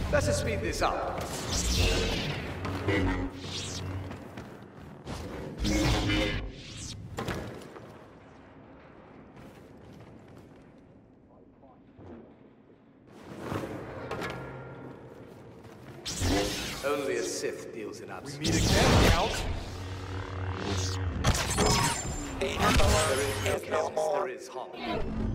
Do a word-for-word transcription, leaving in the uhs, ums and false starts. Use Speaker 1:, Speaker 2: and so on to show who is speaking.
Speaker 1: Let us speed this up. Only a Sith deals in absolute.
Speaker 2: We meet again, Count.
Speaker 1: There is no chaos, there is harmony.